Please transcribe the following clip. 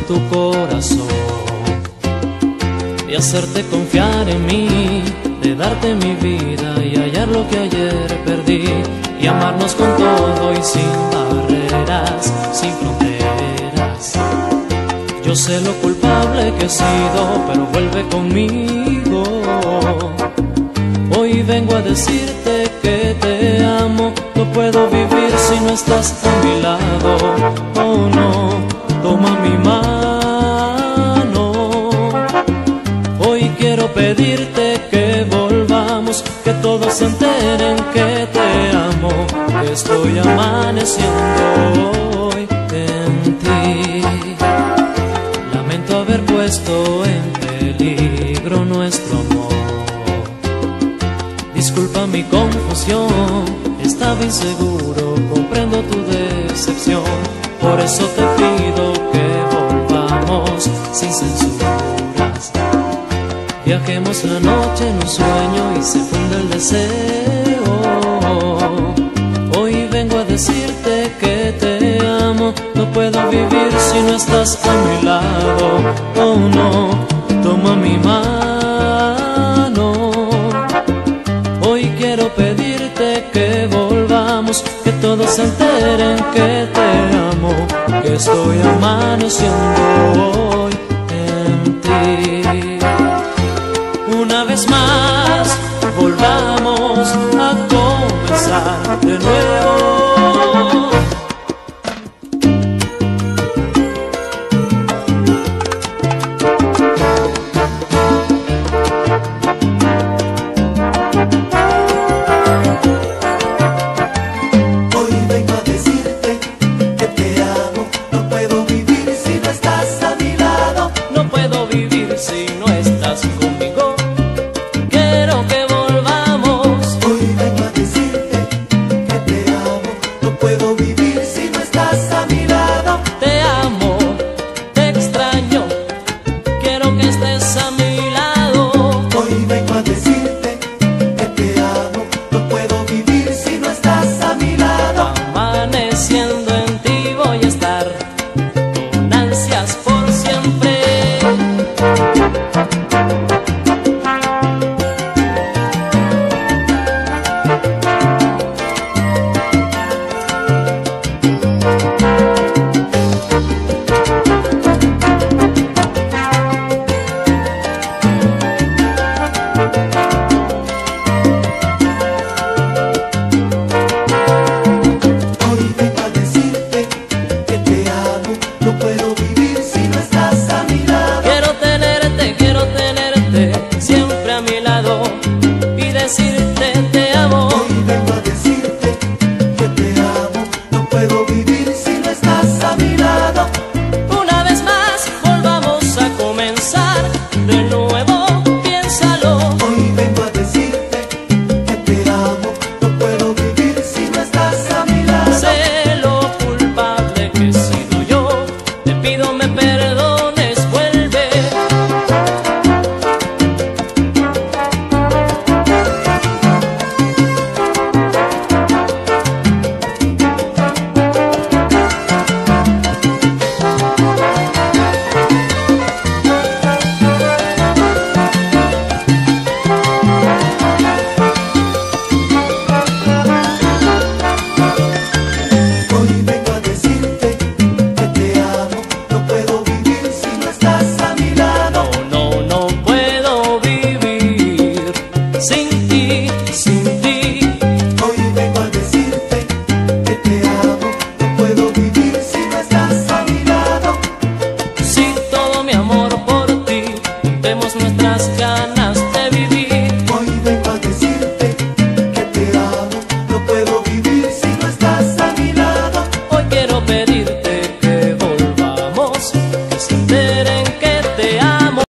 tu corazón, de hacerte confiar en mí, de darte mi vida y hallar lo que ayer perdí, y amarnos con todo y sin barreras, sin fronteras. Yo sé lo culpable que he sido, pero vuelve conmigo. Hoy vengo a decirte que te amo, no puedo vivir si no estás a mi lado. Oh no, toma mi mano. Hoy quiero pedirte que volvamos, que todos se enteren que te amo, que estoy amaneciendo hoy en ti. Lamento haber puesto en peligro nuestro amor. Disculpa mi confusión, estaba inseguro, comprendo tu decepción. Por eso te pido que volvamos sin censuras. Viajemos la noche en un sueño y se funde el deseo. Hoy vengo a decirte que te amo, no puedo vivir si no estás a mi lado. Oh no, toma mi mano. Hoy quiero pedirte que volvamos, que todos se enteren que te amo, que estoy amaneciendo hoy.